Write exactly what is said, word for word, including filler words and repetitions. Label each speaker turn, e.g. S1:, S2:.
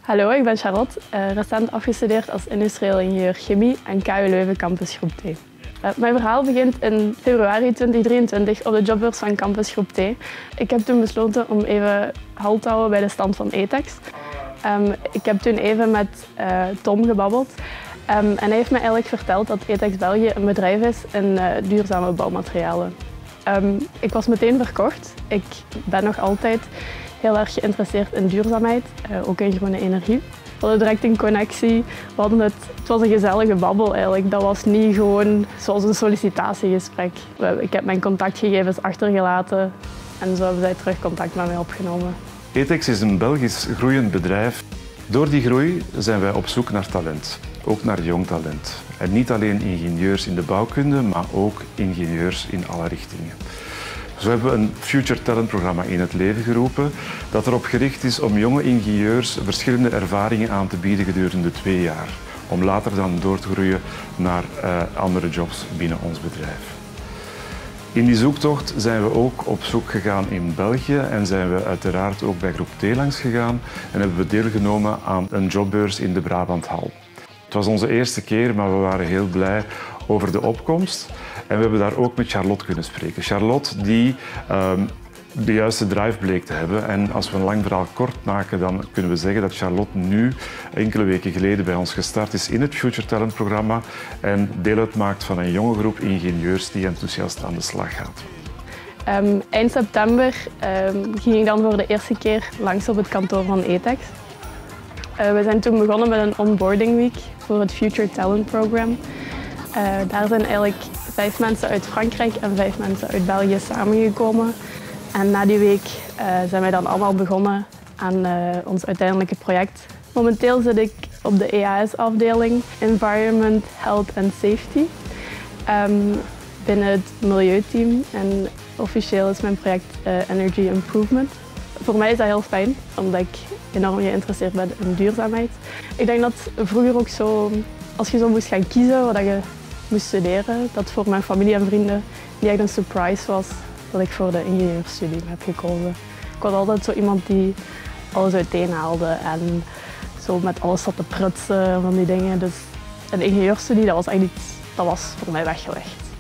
S1: Hallo, ik ben Charlotte, uh, recent afgestudeerd als industrieel ingenieur chemie aan K U Leuven Campus Groep T. Uh, mijn verhaal begint in februari tweeduizend drieëntwintig op de jobbeurs van Campus Groep T. Ik heb toen besloten om even halt te houden bij de stand van Etex. Um, ik heb toen even met uh, Tom gebabbeld um, en hij heeft me eigenlijk verteld dat Etex België een bedrijf is in uh, duurzame bouwmaterialen. Um, ik was meteen verkocht. Ik ben nog altijd heel erg geïnteresseerd in duurzaamheid, uh, ook in groene energie. We hadden direct een connectie. We hadden het, het was een gezellige babbel eigenlijk. Dat was niet gewoon zoals een sollicitatiegesprek. Ik heb mijn contactgegevens achtergelaten en zo hebben zij terug contact met mij opgenomen.
S2: Etex is een Belgisch groeiend bedrijf. Door die groei zijn wij op zoek naar talent, ook naar jong talent. En niet alleen ingenieurs in de bouwkunde, maar ook ingenieurs in alle richtingen. Zo hebben we een Future Talent programma in het leven geroepen dat erop gericht is om jonge ingenieurs verschillende ervaringen aan te bieden gedurende twee jaar. Om later dan door te groeien naar uh, andere jobs binnen ons bedrijf. In die zoektocht zijn we ook op zoek gegaan in België en zijn we uiteraard ook bij Groep T langs gegaan en hebben we deelgenomen aan een jobbeurs in de Brabanthal. Het was onze eerste keer, maar we waren heel blij over de opkomst. En we hebben daar ook met Charlotte kunnen spreken. Charlotte die um, de juiste drive bleek te hebben. En als we een lang verhaal kort maken, dan kunnen we zeggen dat Charlotte nu enkele weken geleden bij ons gestart is in het Future Talent programma en deel uitmaakt van een jonge groep ingenieurs die enthousiast aan de slag gaat.
S1: Um, eind september um, ging ik dan voor de eerste keer langs op het kantoor van Etex. Uh, we zijn toen begonnen met een onboarding week voor het Future Talent Program. Uh, daar zijn eigenlijk vijf mensen uit Frankrijk en vijf mensen uit België samengekomen. En na die week uh, zijn wij dan allemaal begonnen aan uh, ons uiteindelijke project. Momenteel zit ik op de E A S-afdeling Environment, Health and Safety um, binnen het milieuteam. En officieel is mijn project uh, Energy Improvement. Voor mij is dat heel fijn, omdat ik enorm geïnteresseerd ben in duurzaamheid. Ik denk dat vroeger ook zo, als je zo moest gaan kiezen wat je moest studeren, dat voor mijn familie en vrienden niet echt een surprise was dat ik voor de ingenieurstudie heb gekozen. Ik was altijd zo iemand die alles uiteenhaalde en zo met alles zat te prutsen van die dingen. Dus een ingenieurstudie, dat was echt iets, dat was voor mij weggelegd.